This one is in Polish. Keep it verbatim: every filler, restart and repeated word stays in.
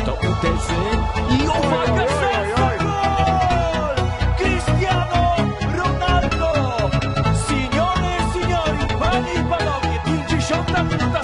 kto uderzy i uwaga, szansa, gol! Cristiano Ronaldo! Signore, signori, panie i panowie, pięćdziesiąta minuta